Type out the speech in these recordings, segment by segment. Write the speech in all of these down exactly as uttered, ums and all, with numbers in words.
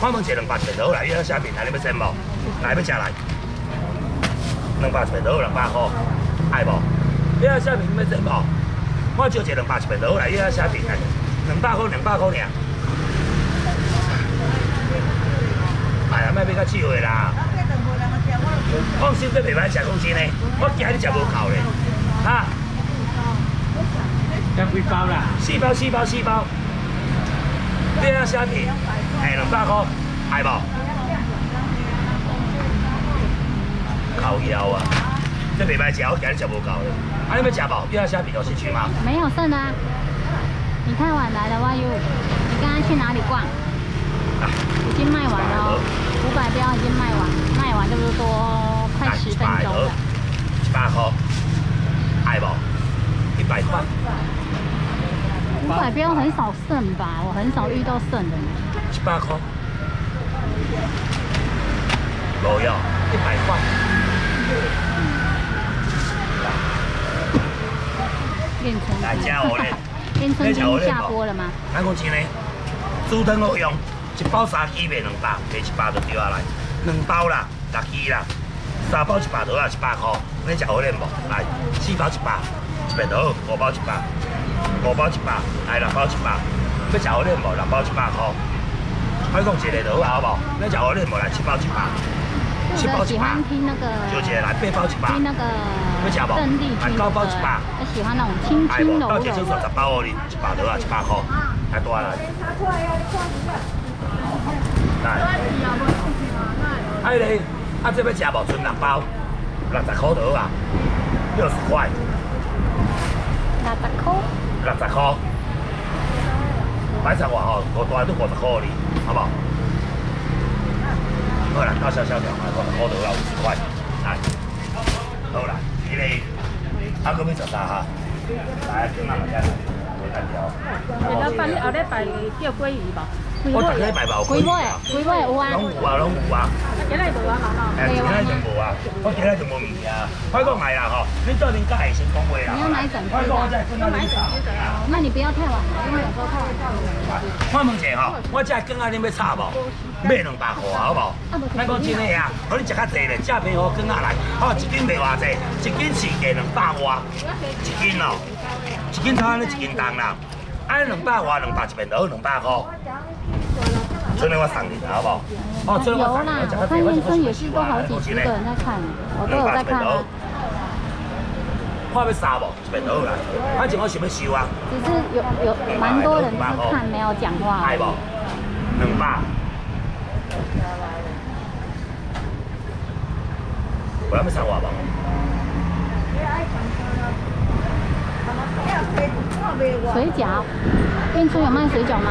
我问一下两百一百多来，约到虾米？来，你要先无？来，要食来。两百一百多，两百块，爱无？约到虾米？你要先无？我招一个两百一百多来，约到虾米？来，两百块，两百块尔。哎呀，莫要较少的啦。放心，这袂歹食，讲真诶，我惊你食无够咧，哈。 要几包啦？ 四包，四包，四包。约到虾米？哎，两百块，爱无？靠腰啊！这袂歹食，我惊你食无够咧。啊，你要食无？约到虾米有兴趣吗？ 没有剩的啊。你太晚来了，哇哟！你刚刚去哪里逛？ 啊， 已经卖完了哦，五百标已经卖完，卖完差不多快十分钟了。 一百块，爱无？一百块。 五百标很少剩吧？我很少遇到剩的。 一百块。无要，一百块。 练成来吃我咧。 练成已经下锅了吗？ 咱讲真诶，煮汤好用，一包三支卖两百，卖一百就对啊来。两包啦，六支啦，三包一百多啊，一百块。你食好咧无？来，四包一百，一百多，五包一百，五包一百，来六包一百。要食好咧无？六包一百块。我讲一个就好，好无？你食好咧无？来七包一百。七包一百。 听那个。 就一个来八包一百。 听那个。 要食无？来九包一百。 我喜欢那种轻轻柔柔。 到结束十包哦，你一百多啊，一百块。来多来。来。哎你，啊这要食无？剩六包，六十块多啊，六十块。 六十块。 六十块。买十外吼，五大都五十块哩，好不好？好啦，到小小条，来五十块多啦，五十块，来。好啦，你嘞，啊嗰邊十三哈，來，今晚咪聽，會單條。 下禮拜後禮拜叫鮭魚吧。 我逐禮拜有鮭魚啊， 鮭魚有啊， 攏有啊，攏有啊。 今日無啊，媽媽。 誒，今日就無啊，我今日就無物件。我講係啦吼，你到恁家係先講話啦。 你要買整隻的。 要買整隻的。 那你不要太晚，因為有時候太晚到了。 我問一下吼，我這羹仔你要炒無？買兩百塊好無？咱講真誒啊，互你食較濟咧，食平好羹仔來，哦，一斤賣偌濟，一斤是價兩百外，一斤哦，一斤差安尼一斤重啦，安兩百外，兩百一邊倒兩百塊。所以我送你，好不好？哦，所以我送你。 有啦，我看验生也是都好幾十個人在看，我都有在看啊。 看要殺無？一邊倒啦，反正我想要收啊。 只是有有蠻多人是看沒有講話。 係無？兩百。我要殺我無？ 水饺，运出有卖水饺吗？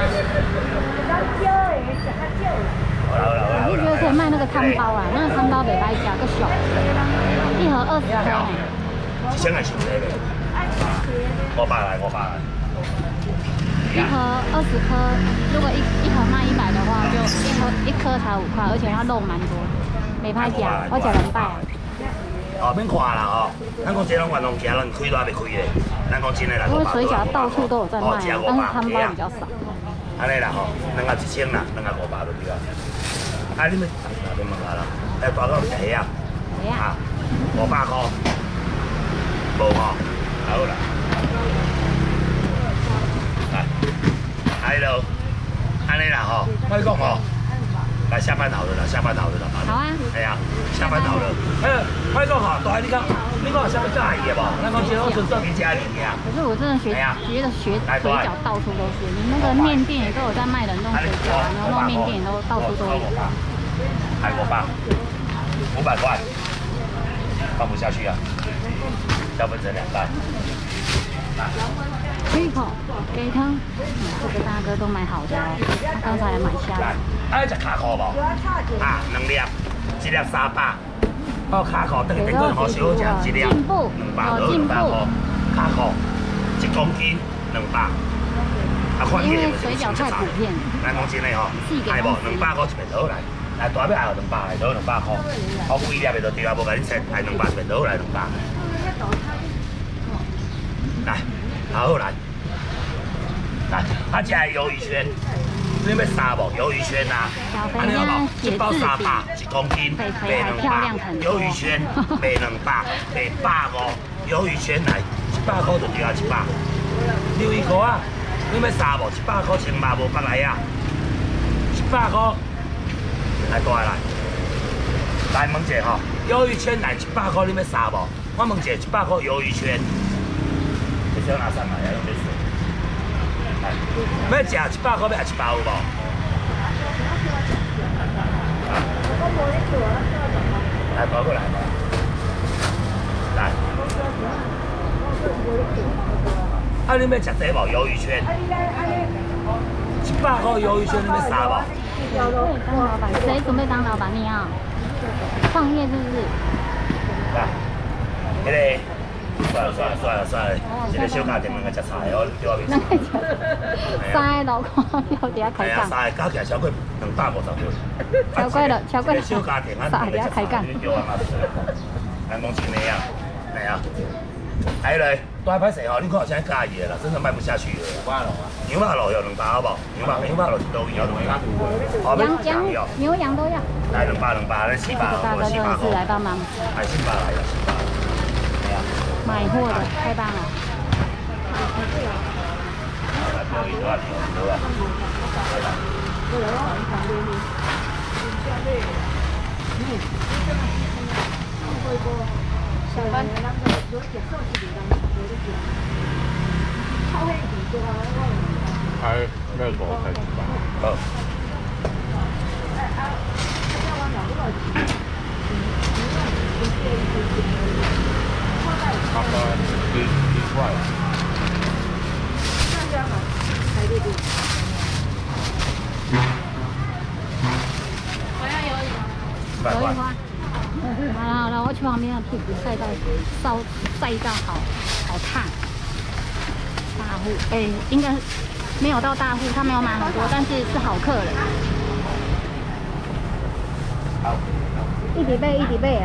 我就觉得可以卖那个汤包啦，那个汤包袂歹食，个小，一盒二十颗呢。 一千还是这个？五百来，五百来。 一盒二十颗，如果一一盒卖一百的话，就一盒一颗才五块，而且它肉蛮多，袂歹食，我食两百。 哦，免看啦吼，咱讲这种运动行，咱开都还没开咧。咱讲真诶啦， 因为水饺到处都有在卖啊，但是汤包比较少。 安尼啦吼，两个一千啦，两个五百就对啦。啊，你们那边问下啦，诶，大个是虾啊？啊，五百块，无吼，好啦。来，来咯，安尼啦吼，我讲吼。来下班好了啦，下班好了啦， 好啊。 哎呀，下班好了。哎，我讲哈，大你讲，你讲下班介意嘅无？咱讲今我纯做你家里呀。 可是我真的觉觉得学水饺到处都是，你那个面店也都有在卖冷冻水饺啊，牛肉面店也都到处都有。 还五百，五百块，放不下去啊，要分成两半。 吃一口鸡汤，这个大哥都买好的哦，他刚才还买虾子。 爱食卡裤无？啊，两粒，一粒三百。哦，卡裤等于等于好少食，一粒两百多两百块。卡裤一公斤两百。啊，看起来就是真差。咱讲真诶吼，爱无两百块一片倒来，来大尾爱两百来，倒两百块。我规粒的就对啊，无甲你切，来两百一片倒来两百。来。好，来，来，他家鱿鱼圈， 你要杀无？鱿鱼圈啊，安尼好无？一包三百，一公斤，卖两百。鱿鱼圈卖两百，卖百五。鱿鱼圈来，一百块就对啊，一百。鱿鱼壳啊，你要杀无？一百块千百无别来啊，一百块。来过来来，来问者吼，鱿鱼圈来一百块，你要杀无？我问者一百块鱿鱼圈，你想拿三百来用咩水？来，要食一百块，要食一包有无？来，包过来吧。来。啊，你要食这无？鱿鱼圈，一百块鱿鱼圈，你要杀无？ 当老板，谁准备当老板？你啊？创业是不是？ 来，那个，算了算了算了算了，这个小家庭两个食菜哦，对我面。 三个老公要底下开杠。 三个加起来超过两百五十块。 超过了，超过了。 小家庭啊， 三个底下开杠。 对啊嘛，咱讲真的啊，系啊。哎嘞，多歹势吼，你看现在介意啦，真的卖不下去了。牛肉啊，牛肉有两包好不好？牛肉牛肉都有两包。 羊羊牛羊都要。 来两包两包，来四包， 大哥真的是来帮忙。 来四包来了，四包。系啊。 买货的太棒了。 来，可以多啊，多啊。 小班。 开热狗才几百。 好。 差不多一一块。 我要有一百块。 好了好了，我去旁边的屁股晒到烧晒到好好烫。大户哎、欸，应该没有到大户，他没有买很多，但是是好客人。 好。 一底背一底背啊！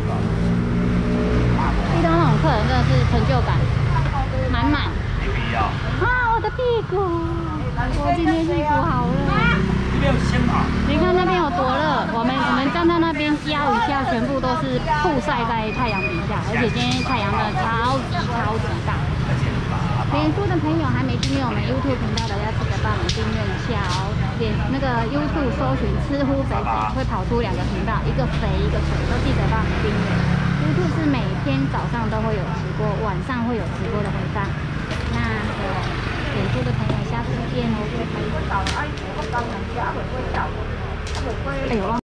遇到那种客人真的是成就感满满。啊，我的屁股！我今天屁股好热。你看那边有多热，我们我们站在那边腰以下全部都是曝晒在太阳底下，而且今天太阳真的超级超级大。脸书的朋友还没订阅我们 YouTube 频道的，要记得帮我们订阅一下哦。脸那个 YouTube 搜寻“吃乎肥肥”会跑出两个频道，一个肥一个水，都记得帮我们订阅。YouTube 是每天早上都会有直播，晚上会有直播的回放。那个脸书的朋友，下次见哦。哎呦。